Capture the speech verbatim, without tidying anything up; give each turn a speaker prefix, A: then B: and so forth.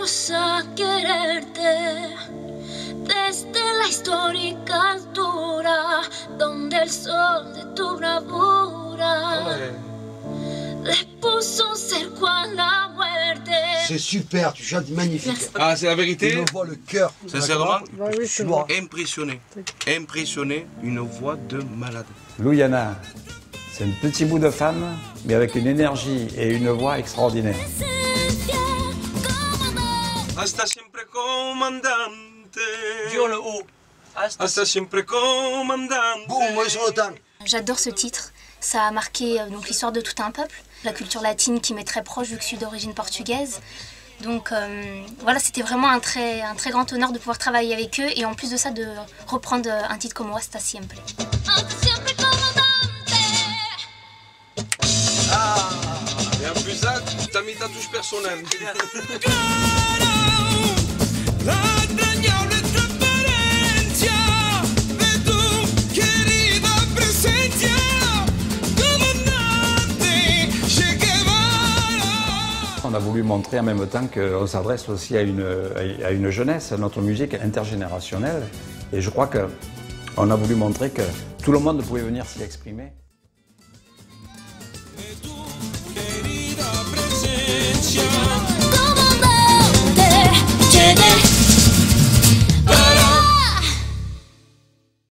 A: Aprendimos a quererte desde la histórica altura donde el sol de tu bravura le puso un cerco a la muerte.
B: C'est super, tu chantes magnifique.
A: Merci.
C: Ah, c'est la vérité?
B: Une voix, le cœur.
C: Sincèrement,
D: Bah oui, c'est
B: Tu
D: bon.
B: vois.
C: impressionné. Impressionné, une voix de malade.
E: Louiana, c'est un petit bout de femme, mais avec une énergie et une voix extraordinaire.
C: Hasta siempre, comandante.
F: Dur le haut. Hasta
C: Hasta siempre, comandante.
B: Boum, moi sur le temps.
G: J'adore ce titre. Ça a marqué euh, donc l'histoire de tout un peuple, la culture latine qui m'est très proche vu que je suis d'origine portugaise. Donc euh, voilà, c'était vraiment un très, un très grand honneur de pouvoir travailler avec eux et en plus de ça de reprendre euh, un titre comme Hasta Siempre.
C: Ah, et en plus ça, t'as mis ta touche personnelle.
E: On a voulu montrer en même temps qu'on s'adresse aussi à une, à une jeunesse, notre musique intergénérationnelle. Et je crois qu'on a voulu montrer que tout le monde pouvait venir s'y exprimer.